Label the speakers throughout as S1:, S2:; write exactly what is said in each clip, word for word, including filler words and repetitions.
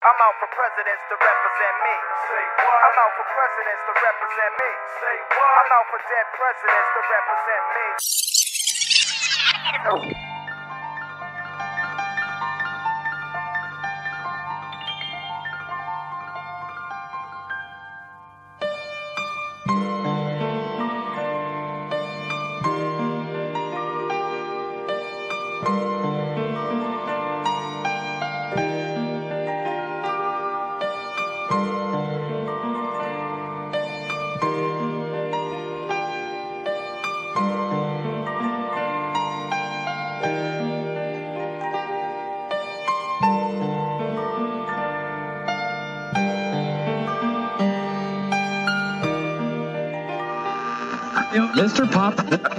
S1: I'm out for presidents to represent me. Say what? I'm out for presidents to represent me. Say what? I'm out for dead presidents to represent me.
S2: Mister Pop.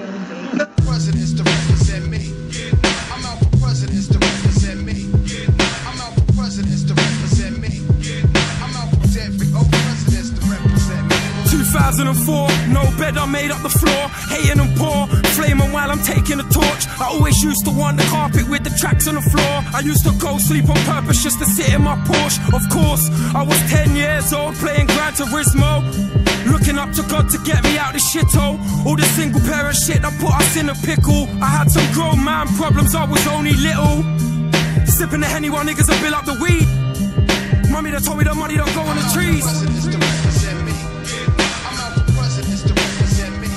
S3: Presidents to represent me. I'm out for presidents to represent me. I'm out for presidents to represent me. I'm out for every old presidents to represent me.
S4: two thousand four, no bed, I made up the floor. Hating and poor, flaming while I'm taking a torch. I always used to want the carpet with the tracks on the floor. I used to go sleep on purpose just to sit in my Porsche. Of course, I was ten years old playing Gran Turismo, looking up to God to get me out this shithole. All the single parent shit that put us in a pickle. I had some grown man problems, I was only little. Sipping the Henny while niggas will bill up the weed. Mommy that told me the money don't go on the trees.
S3: Presidents to represent me. I'm out for presidents to represent me.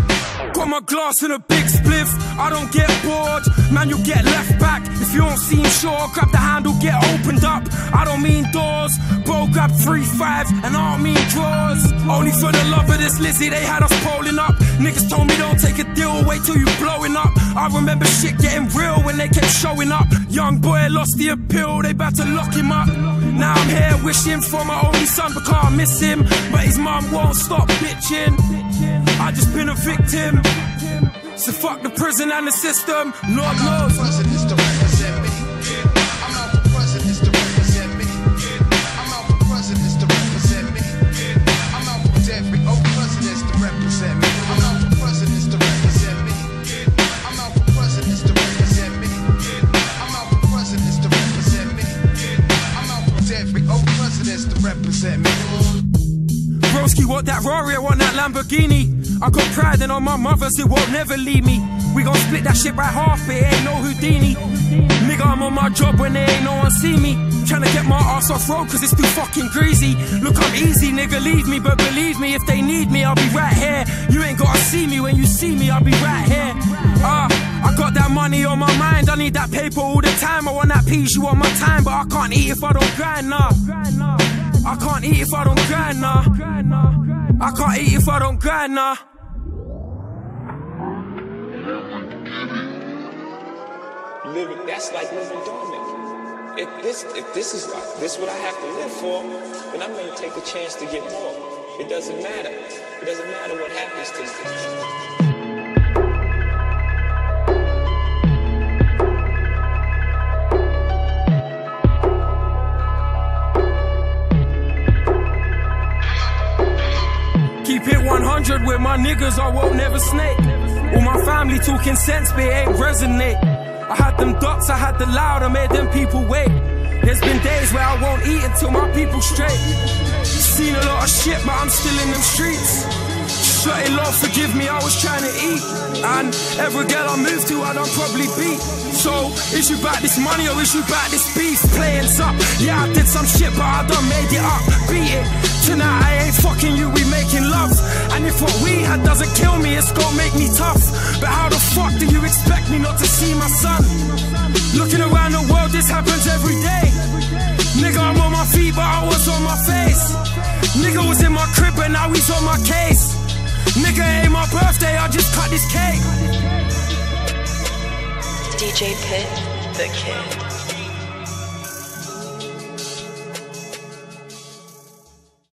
S4: Got my glass and a big spliff, I don't get bored. Man, you get left back. If you don't seem sure, grab the handle, get opened up. I don't mean doors, bro, grab three fives, and I don't mean drawers. Only for the love of this Lizzie, they had us polling up. Niggas told me don't take a deal, wait till you blowing up. I remember shit getting real when they kept showing up. Young boy lost the appeal, they about to lock him up. Now I'm here wishing for my only son, but can't miss him. But his mum won't stop bitching. I just been a victim, so fuck the prison and the system, Lord knows.
S3: Presidents to represent me. I'm out for presidents to represent me. I'm out for presidents to represent me. I'm out for every old presidents to represent me. I'm out for presidents to represent me. I'm out for presidents to represent me. I'm out for presidents to represent me. I'm out for every old presidents to represent me.
S4: Broski want that Rari, I want that Lamborghini. I got pride and on my mothers, it won't never leave me. We gon' split that shit right half, but it ain't no Houdini. Nigga, I'm on my job when there ain't no one see me. Tryna get my ass off road cause it's too fucking greasy. Look, I'm easy, nigga, leave me, but believe me, if they need me, I'll be right here. You ain't gotta see me, when you see me, I'll be right here. Ah, uh, I got that money on my mind, I need that paper all the time. I want that peas, you want my time, but I can't eat if I don't grind, nah. I can't eat if I don't grind, nah. I can't eat if I don't grind, nah.
S5: Living, that's like living dormant. If this, if this is this is what I have to live for, then I'm gonna take a chance to get more. It doesn't matter. It doesn't matter what happens to me.
S4: Keep it one hundred with my niggas, I won't never snake. All my family talking sense, but it ain't resonate. I had them ducks, I had the loud, I made them people wait. There's been days where I won't eat until my people straight. Seen a lot of shit, but I'm still in them streets. Shutting Lord, forgive me, I was trying to eat. And every girl I move to, I don't probably beat. So, is you back this money or is you back this beef? Playing's up, yeah, I did some shit, but I done made it up. Beat it, tonight I ain't fucking you, we making love. And if what we had doesn't kill me, it's gonna make me tough. But how the fuck do you expect me not to see my son? Looking around the world, this happens every day. Nigga, I'm on my feet, but I was on my face. Nigga was in my crib, but now he's on my case. Nigga, it ain't my birthday, I just cut this cake.
S6: D J Pit, the kid.